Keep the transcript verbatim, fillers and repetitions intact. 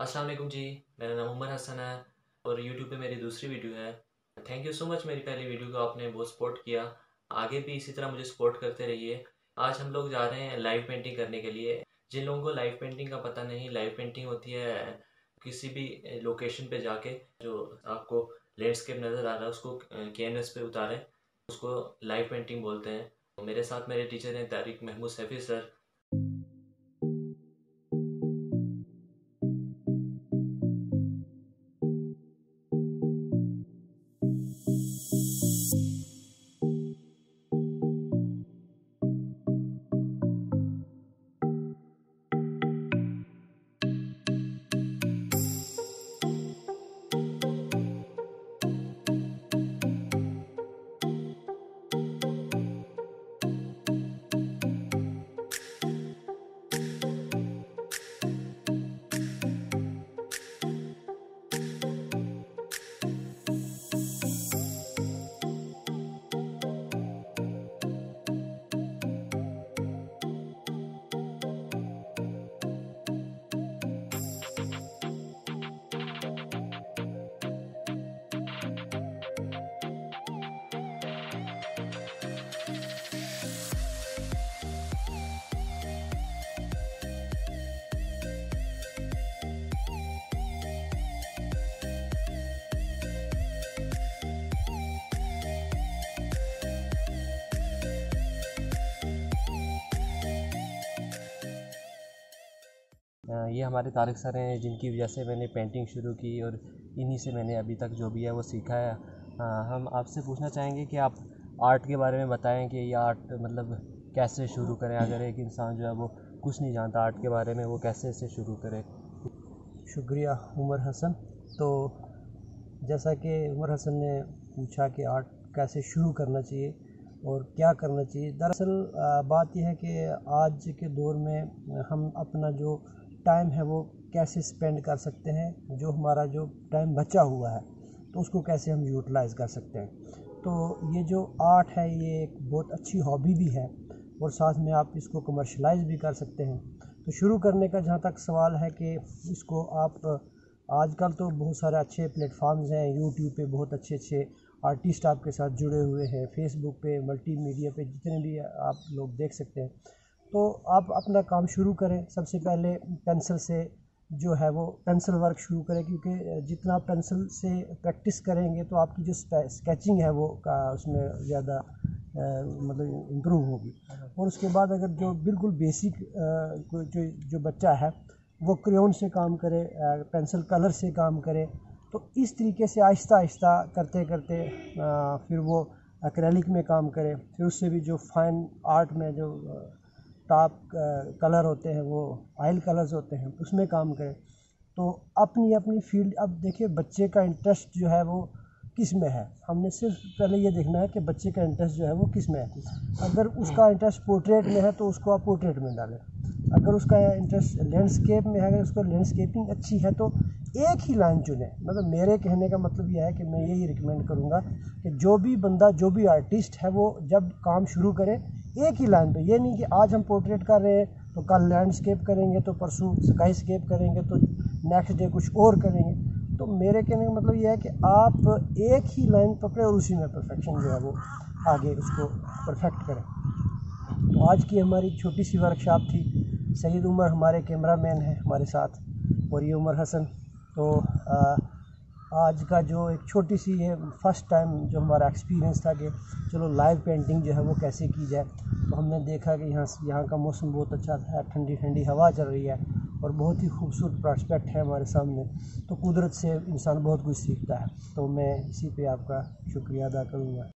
अस्सलाम वालेकुम जी। मेरा नाम उमर हसन है और यूट्यूब पे मेरी दूसरी वीडियो है। थैंक यू सो मच, मेरी पहली वीडियो को आपने बहुत सपोर्ट किया। आगे भी इसी तरह मुझे सपोर्ट करते रहिए। आज हम लोग जा रहे हैं लाइव पेंटिंग करने के लिए। जिन लोगों को लाइव पेंटिंग का पता नहीं, लाइव पेंटिंग होती है किसी भी लोकेशन पे जाके जो आपको लैंडस्केप नज़र आ रहा है उसको कैनवस पे उतारें, उसको लाइव पेंटिंग बोलते हैं। तो मेरे साथ मेरे टीचर हैं तारिक महमूद सैफी सर। ये हमारे तारिक सर हैं जिनकी वजह से मैंने पेंटिंग शुरू की और इन्हीं से मैंने अभी तक जो भी है वो सीखा है। हम आपसे पूछना चाहेंगे कि आप आर्ट के बारे में बताएं कि ये आर्ट मतलब कैसे शुरू करें। अगर एक इंसान जो है वो कुछ नहीं जानता आर्ट के बारे में, वो कैसे इसे शुरू करे। शुक्रिया उमर हसन। तो जैसा कि उमर हसन ने पूछा कि आर्ट कैसे शुरू करना चाहिए और क्या करना चाहिए, दरअसल बात यह है कि आज के दौर में हम अपना जो टाइम है वो कैसे स्पेंड कर सकते हैं, जो हमारा जो टाइम बचा हुआ है तो उसको कैसे हम यूटिलाइज़ कर सकते हैं। तो ये जो आर्ट है ये एक बहुत अच्छी हॉबी भी है और साथ में आप इसको कमर्शलाइज भी कर सकते हैं। तो शुरू करने का जहाँ तक सवाल है कि इसको आप, आजकल तो बहुत सारे अच्छे प्लेटफॉर्म्स हैं, यूट्यूब पे बहुत अच्छे अच्छे आर्टिस्ट आपके साथ जुड़े हुए हैं, फेसबुक पे, मल्टीमीडिया पे जितने भी आप लोग देख सकते हैं। तो आप अपना काम शुरू करें। सबसे पहले पेंसिल से जो है वो पेंसिल वर्क शुरू करें, क्योंकि जितना पेंसिल से प्रैक्टिस करेंगे तो आपकी जो स्केचिंग है वो का उसमें ज़्यादा मतलब इम्प्रूव होगी। और उसके बाद अगर जो बिल्कुल बेसिक जो जो बच्चा है वो क्रेयॉन से काम करे, पेंसिल कलर से काम करे, तो इस तरीके से आहिस्ता आहिस्ता करते करते फिर वो एक्रेलिक में काम करे, फिर उससे भी जो फाइन आर्ट में जो टॉप कलर होते हैं वो ऑयल कलर्स होते हैं उसमें काम करें। तो अपनी अपनी फील्ड, अब देखिए बच्चे का इंटरेस्ट जो है वो किस में है, हमने सिर्फ पहले ये देखना है कि बच्चे का इंटरेस्ट जो है वो किस में है। अगर उसका इंटरेस्ट पोर्ट्रेट में है तो उसको आप पोर्ट्रेट में डालें। अगर उसका इंटरेस्ट लैंडस्केप में है, अगर उसको लैंडस्केपिंग अच्छी है तो एक ही लाइन चुने। मतलब मेरे कहने का मतलब यह है कि मैं यही रिकमेंड करूँगा कि जो भी बंदा, जो भी आर्टिस्ट है वो जब काम शुरू करे एक ही लाइन पे, ये नहीं कि आज हम पोर्ट्रेट कर रहे हैं तो कल लैंडस्केप करेंगे, तो परसों स्काईस्केप करेंगे, तो नेक्स्ट डे कुछ और करेंगे। तो मेरे कहने का मतलब ये है कि आप एक ही लाइन पकड़े और उसी में परफेक्शन जो है वो आगे उसको परफेक्ट करें। तो आज की हमारी छोटी सी वर्कशॉप थी। सईद उमर हमारे कैमरामैन हैं हमारे साथ और ये उमर हसन। तो आ, आज का जो एक छोटी सी है फर्स्ट टाइम जो हमारा एक्सपीरियंस था कि चलो लाइव पेंटिंग जो है वो कैसे की जाए। तो हमने देखा कि यहाँ यहाँ का मौसम बहुत अच्छा है, ठंडी ठंडी हवा चल रही है और बहुत ही खूबसूरत प्रॉस्पेक्ट है हमारे सामने। तो कुदरत से इंसान बहुत कुछ सीखता है। तो मैं इसी पे आपका शुक्रिया अदा करूँगा।